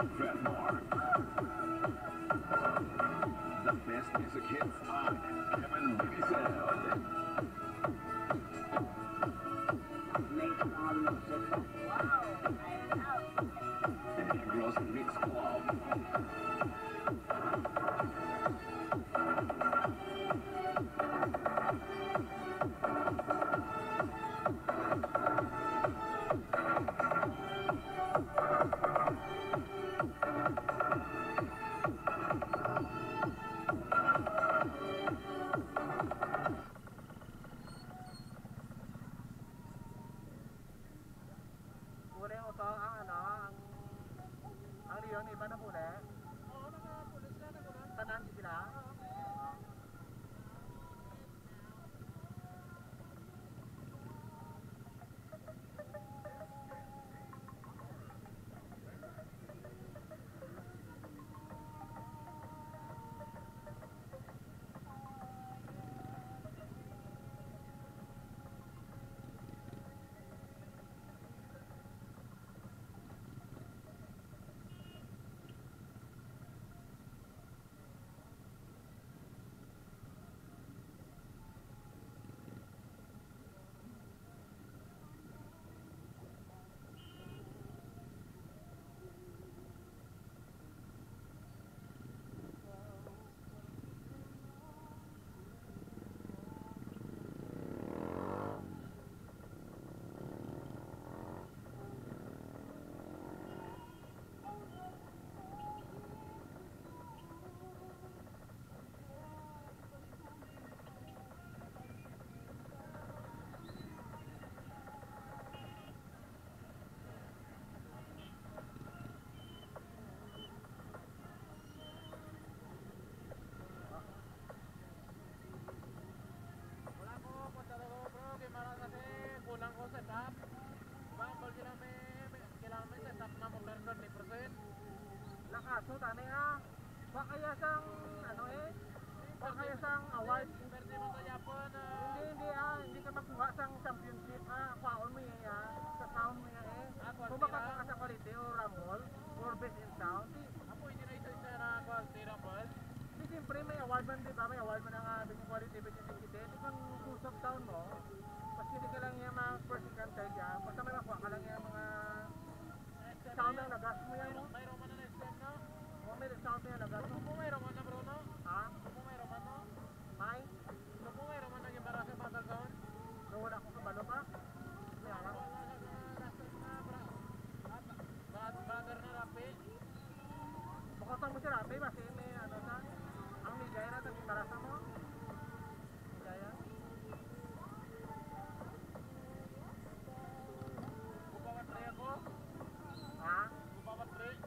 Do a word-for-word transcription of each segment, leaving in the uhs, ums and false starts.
and Fenmore. The best music hits on Kevin Mini Sound. Negros Mix Club. Nakaso tani ha. Baka kaya sang ano eh. Baka kaya sang award. Hindi hindi ah, hindi ka magkuha sang championship ah. Kwaon mo yan ah. Sa sound mo yan eh. Kung makakuha sa quality o rumble or best in sound. Ako hindi na isa-isa na quality rumble. Di siyempre may award man di ba? May award man ang best in quality, best in quality. Di bang full of sound mo. Mas hindi ka lang yung mga first and third yan. Basta may makuha ka lang yung mga sound ang nagas mo yan mo. Mayroon man na S M no? O may sound mo yan nagas mo. Kung mayroon man na Bruno? Ha? Kung mayroon man no? May? Kung mayroon man naging barasa battle zone? So wala ko kabalo pa? May alam? Wala sa rastas na bra. At brother na rapi. Bukotong mo si Rapi kasi may ano sa ang migay na naging barasa mo. Migaya? Bupawat rin ako. Ha? Bupawat rin.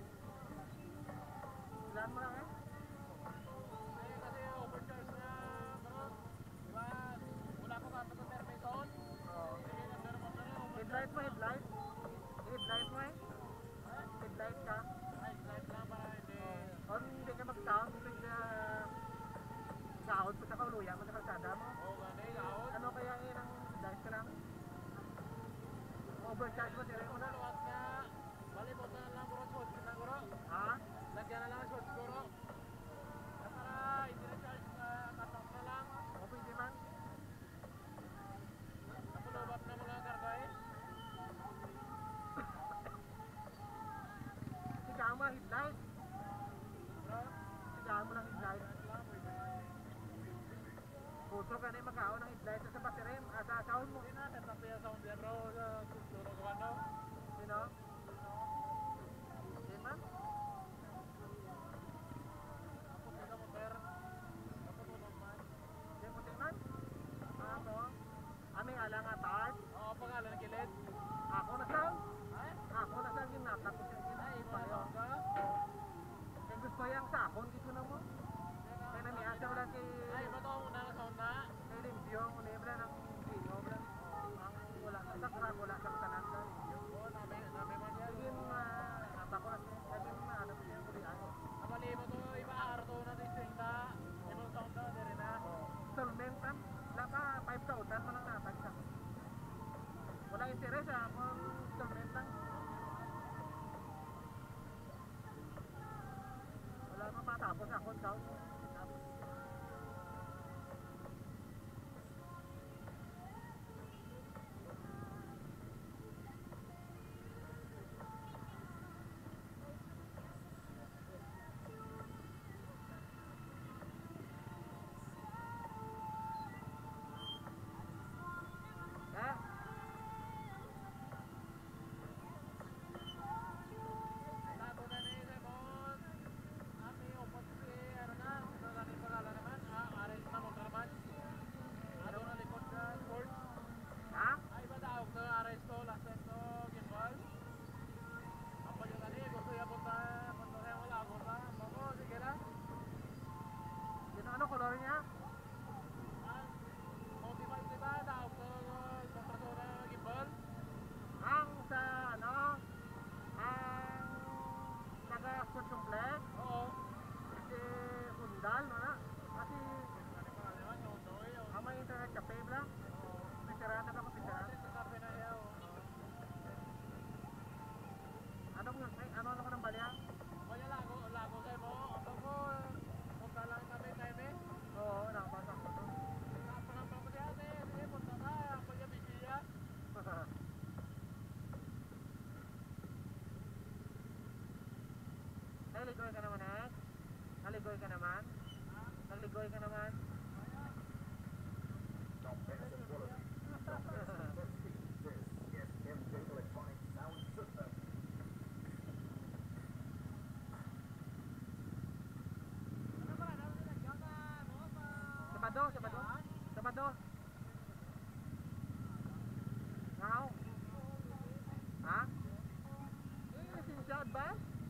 Ilan mo lang eh? Eh kasi overcharge na bro. Diba? Wala ko kapag sa permission. Oo. Sige na pero mo na rin. Headlight mo, headlight? Headlight mo eh? Headlight ka? Ay, light lang para hindi. O hindi ka mag-sound, big na sound pa sa kauluya mo sa kalsada mo. Oo, gani, out. Ano kaya yun ang headlight ka lang? Overcharge mo, tira mo na. Luwat nga. Bali, buta na lang bro. Swatch na bro. Ha? Lagyan na lang ang swatch bro. Para hindi na charge na cut-off na lang. O pwede man? Napulubap na mo lang karga eh. Sigaan mo ang headlight. Bro, Sigaan mo lang headlight. light lang. Pwede. Puso ka na yung mag-aon ng headlight sa battery, ah, sa sound mo. Hindi na, tatapi ang sound yan bro. Sa susunod ko ano. Sino? Hindi man? Ako sila mo per. Ako tulog man. Hindi mo tingnan? Ako? Aming alang atart. Oo, pangalan ng kilid. Ako na sound. Ay, Ako na sound yung natapos yung ay, kinay. ipayo ka. Kaya gusto yung sakon, dito na mo. Kaya namiasa wala kay... Ay, iba to, una na sound na. Kay Limbyong. akon-akon daw. Eh? Lago na ni Lemon. Ami upot si ano na, ito na ni Pagala naman. Ah, Ares na Motor naman. Ano na likod sa sports. Ha? Ay ba daog to Ares to last time to gimbal. Ang pagyo tani gusto ya punta punta sa wala ako pa. Mamo sige na. Yun ano kolor niya? Ah, motival di ba daog to kontrato na gimbal. Ang sa ano? Ang taga Sport Complex. Oo. Si Undal, no na? Kasi Ano pa naman yung doy. ang may internet cafe bla. Pisara na ka pisara. Sa kape na yaw. Ano mo ay ano ano ko ng balya? Kaya lago, lago kayo mo. Ano mo, punta lang kami tayo eh. Oo, nakapasa ko to. Napang-napang mo diyan eh. Sige, punta na. Ang pagkabisiya. Naligoy ka naman eh? Naligoy ka naman? Naligoy ka naman? Top Benson quality. Top Benson for speed. This is M J Electronic Sound System. Sabado, Sabado. Sabado. Ngaw. Ha? Eh, sinsyad ba?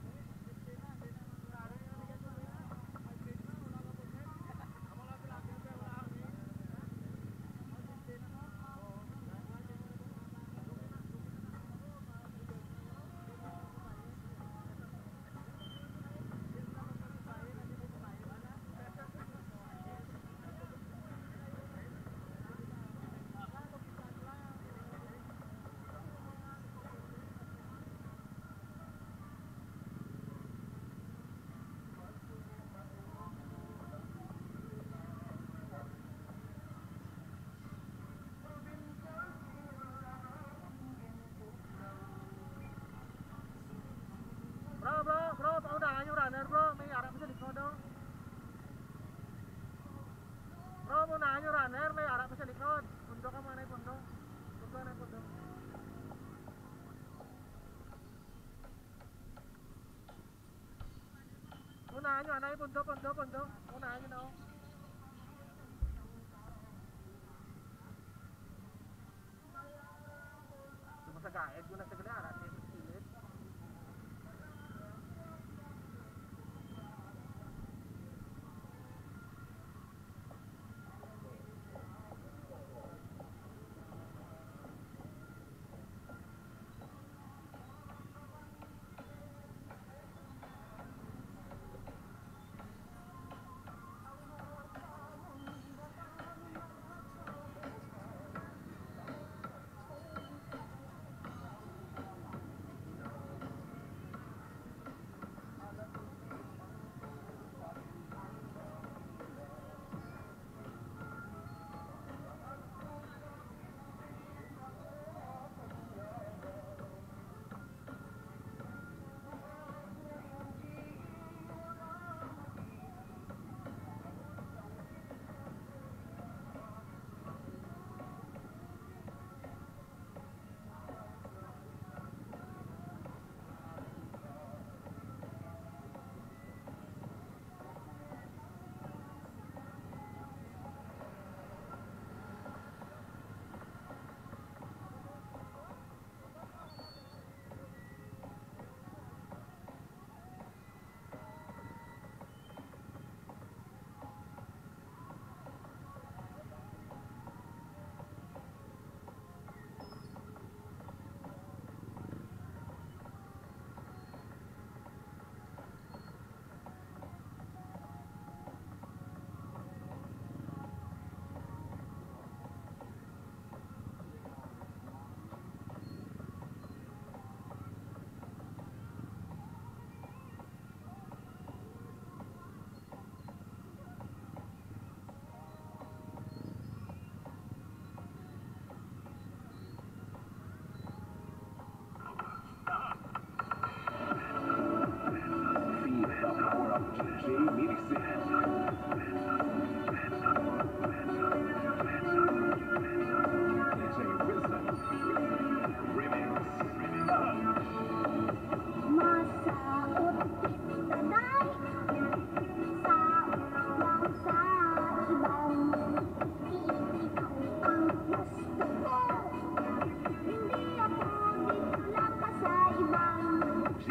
Bro, bro, bro, paunahan yung runner bro. May harap sa likod oh. Bro, paunahan yung runner. May harap sa likod. Pundo ka muna yung pundo. Pundo na yung pundo. Unahan nyo, ano yung pundo, pundo, pundo. Unahan nyo na oh. Lumasagaid ko na sa gala. Harap yung pilit.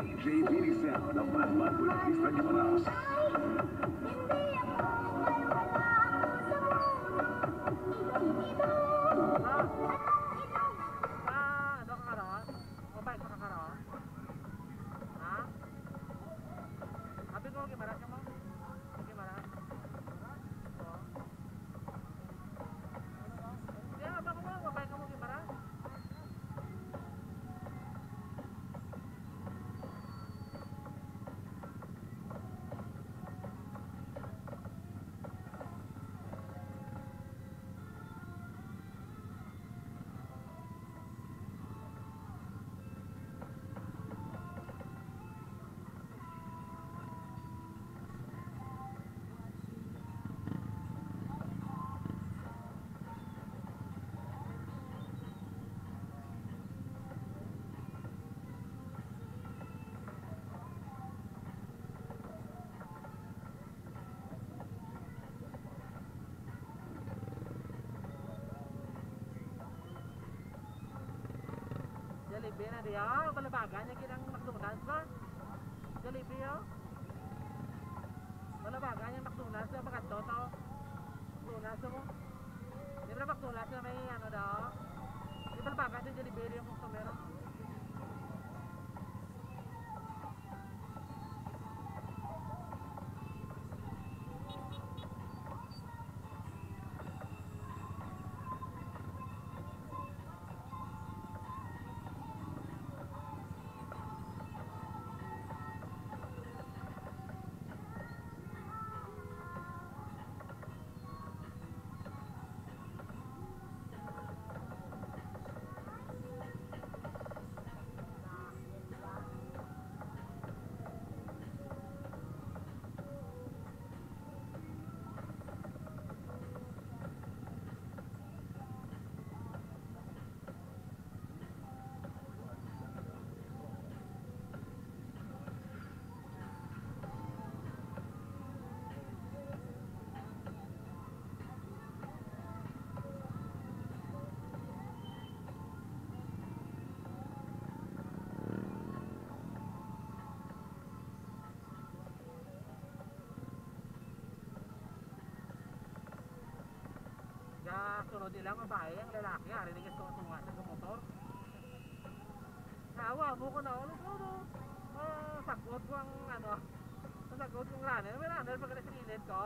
D J Billy Sound, ang man-man artista niyo Maras. Sa ano ka karon? Mobile ka karon? Ha? Sabi ko gimaras ka mo? Gimaras? Oo. Kaya ba ko mo mobile ka mo gimaras? Jollibee na dia, balabagan niya kinang McDonald's ba? Jollibee yo. Balabagan niya McDonald's ba kadto to? McDonald's mo. Di ba McDonald's na may ano daw? Di balabagan din Jollibee yung customer. Sunod nila mabahay ang lalaki, arinig ito tunga sa motor. Nawa mo ko na ulit no. Ah, sagot ko ang ano. Sagot kong runner, may runner pag sa gilid ko.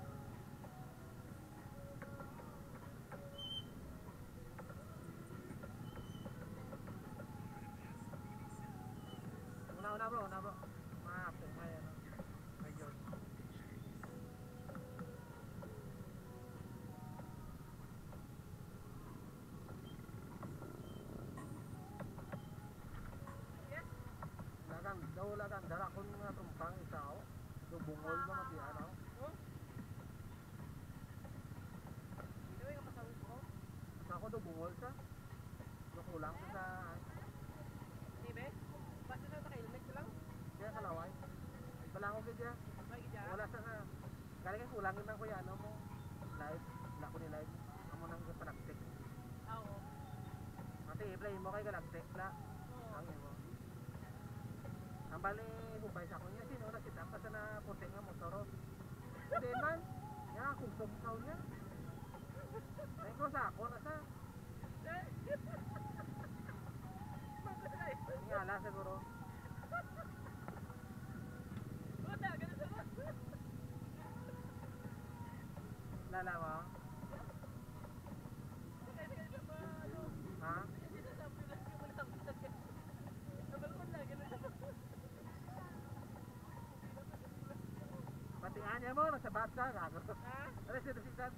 Una una bro, una bro. Maaf, may ano. May George. Daw lagang darakon nga tumpang isaw. Dubungol ba mati ano? Dito yung pasawis ko. Sa ako dubungol sa. Kulang sa Di ba? Basta na naka-helmet ko lang. Kaya kalaway. Balango gid ya. Wala sa nga. Galing kulangin lang ko yan ano mo. Live, lako ni live. Amo nang panagtik. Oo. Mati play mo kay galagtik la. Ang mo. Ang bali, hubay sa kunya, sino na kita pa sa na puting nga motor. Hindi man, ya, kung sumkaw niya. Ay ko sa ako na sa. Ngala siguro. Lala mo? Ha? Patingan niya mo, nasa basa, gago. Ano siya, nasa siya,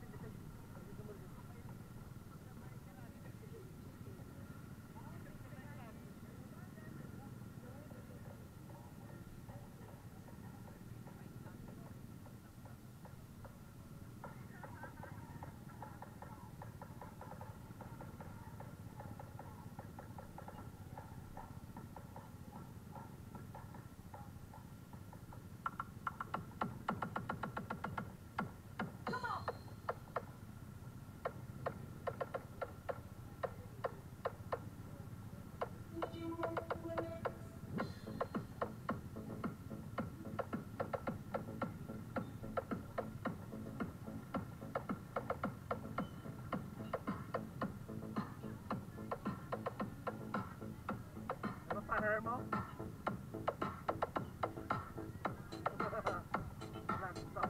mo? Laptop.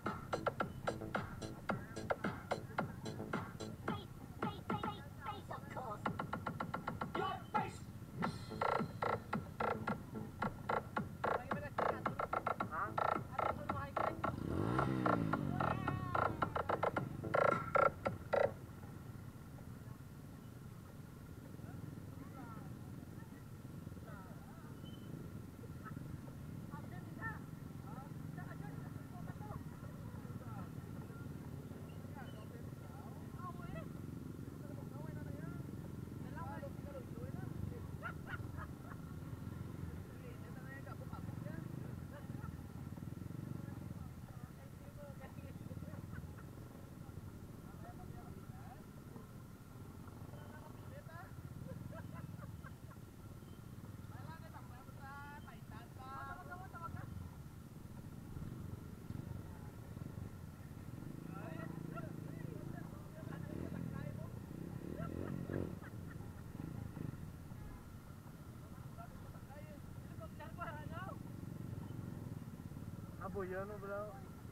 Aboyan mo bro.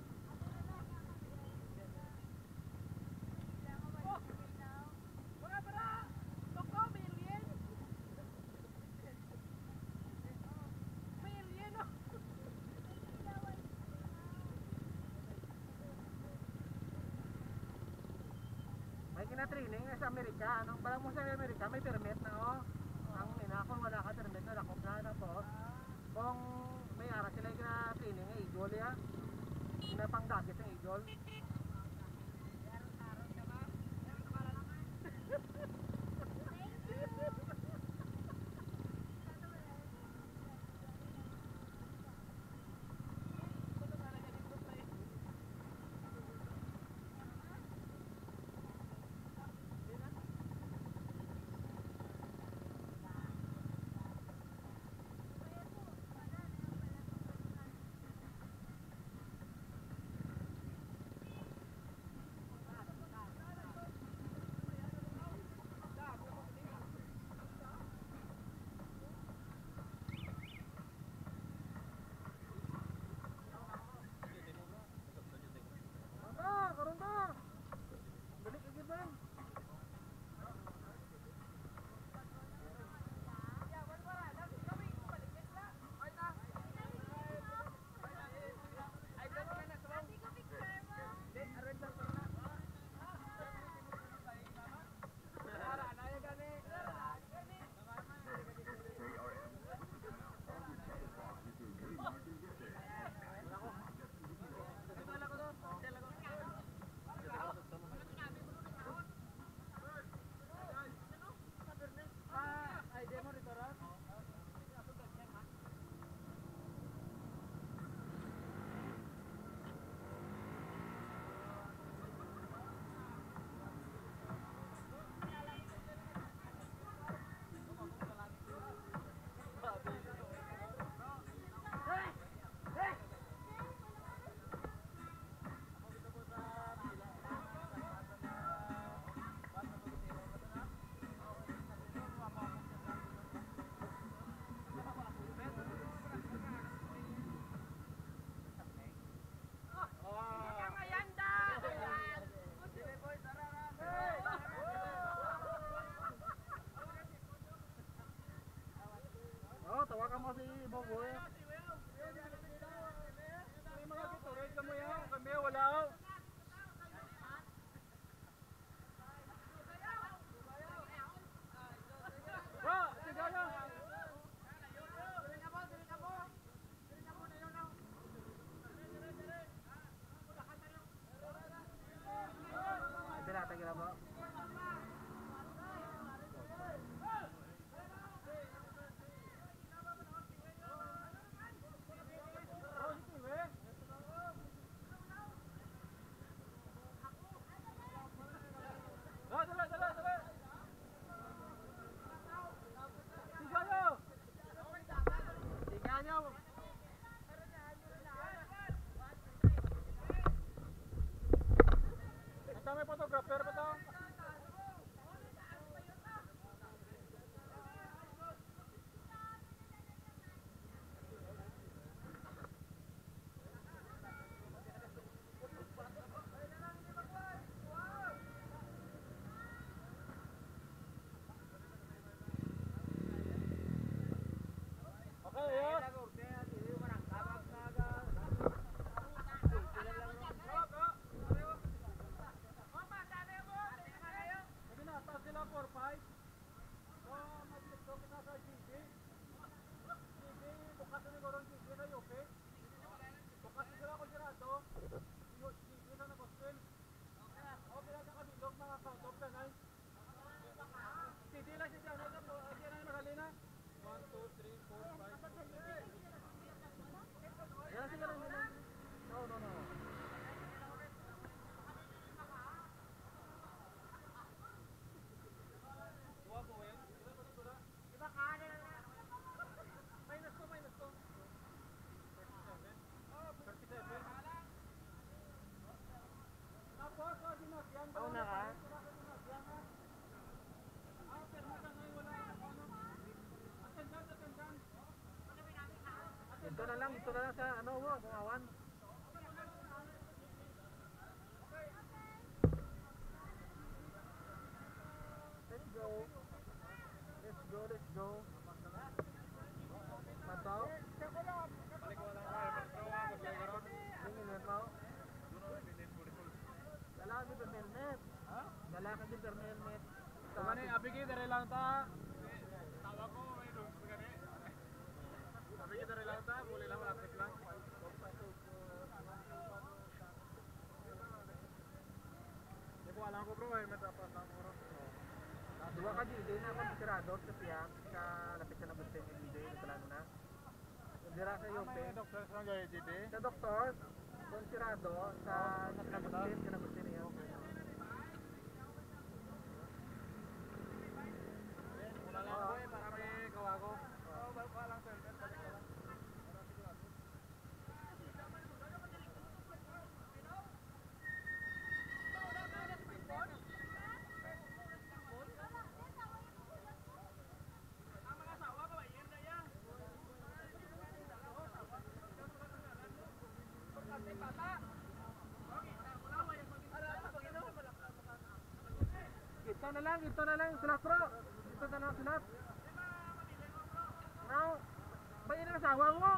May kina-training na sa Amerika. Anong parang mo sa Amerika may permit na oh. Ang ina kung wala ka permit na lakop na tapos kung may ara sila yung kina-training ng eagle ya. Pinapang dagit ng eagle. Tawagan mo si Boboy. May mga tutuloy ka mo yan. Kami wala. Bro, sigala. Pinatag na mo. Ito na lang, ito na lang sa ano mo, bungawan. Let's go. Let's go, let's go. Mataw? Balik ko lang kayo, mag-draw ako, mag-draw ako. Tingin mo? Doon ako bilhin po rin. Dala ka dito helmet. Ha? Dala ka dito helmet. Kumani, abigi dari lang ta. Tawa ko, may doon sa gani. Abigi dari lang ta, boleh lang, malapit lang. Hindi ko alam ko bro, helmet apa sa muro. Dua ka dito na ako sigurado sa piyak sa lapit ka na gusto ni dito yung plan na. Dira sa yung May doktor sa gaya G D. sa doktor konsigurado sa nagkagustin ka na gusto niya. Una lang ko eh, para may gawa ko. Oo, balik ko lang sa helmet, balik ko lang. Ito na lang, ito na lang sulat bro. Ito na lang sulat. Now, ba yun ang asawa mo?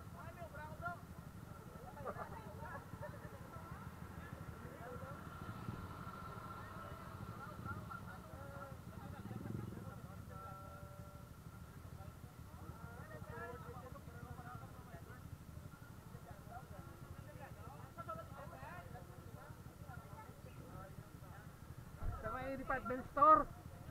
Sa may department store.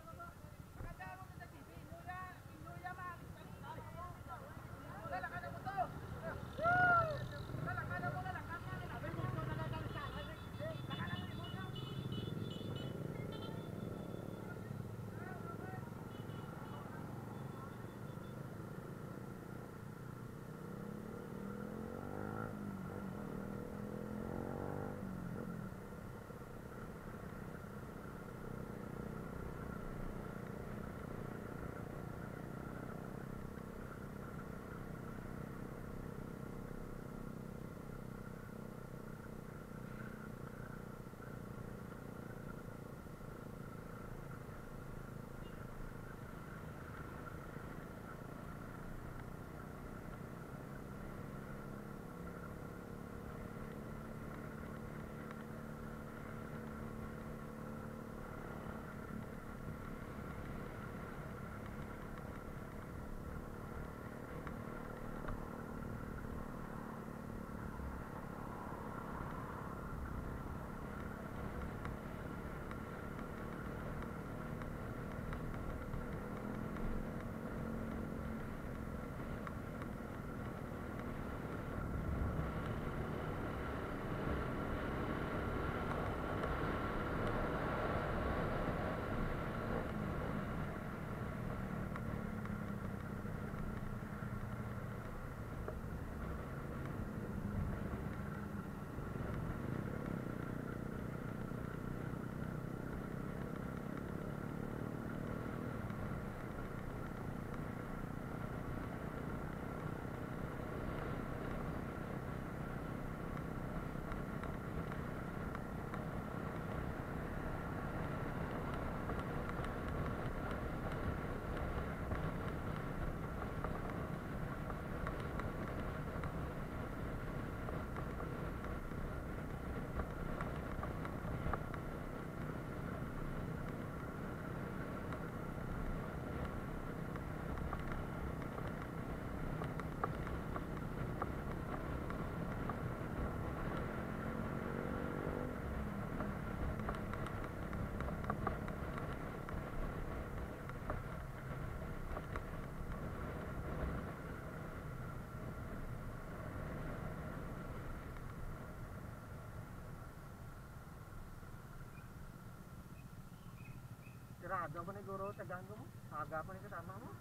Sirado mo ni guro sa ganggo mo? Aga pa ni kasama mo?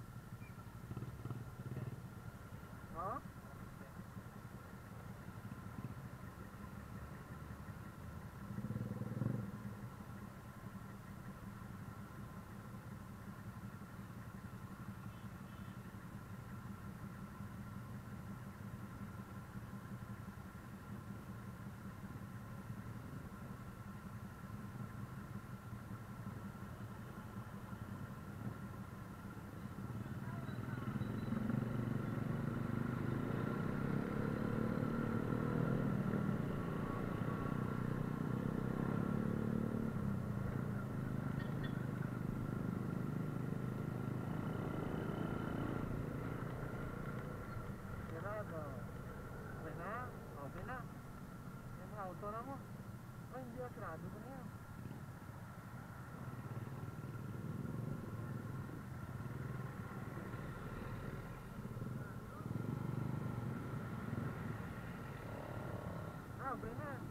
Oh? restaurant mo. Ay, hindi ah, sarado ko na yan. Ah, okay na.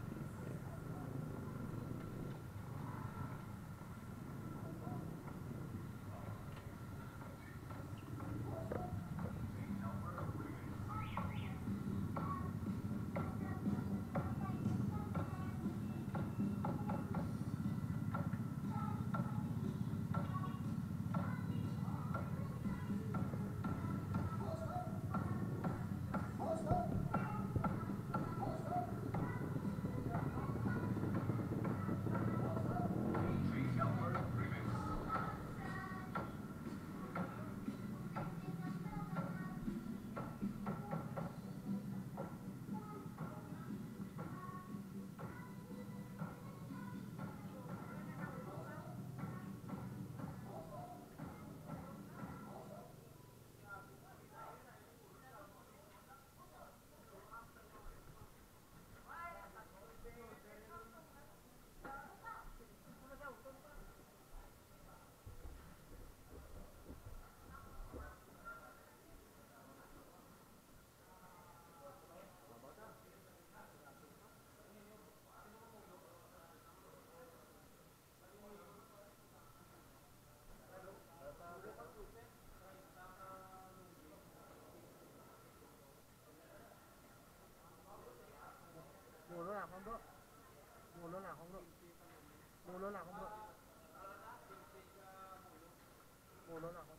Mulo na ako bro. Mulo na ako bro. Mulo na ako bro. Mulo na ako.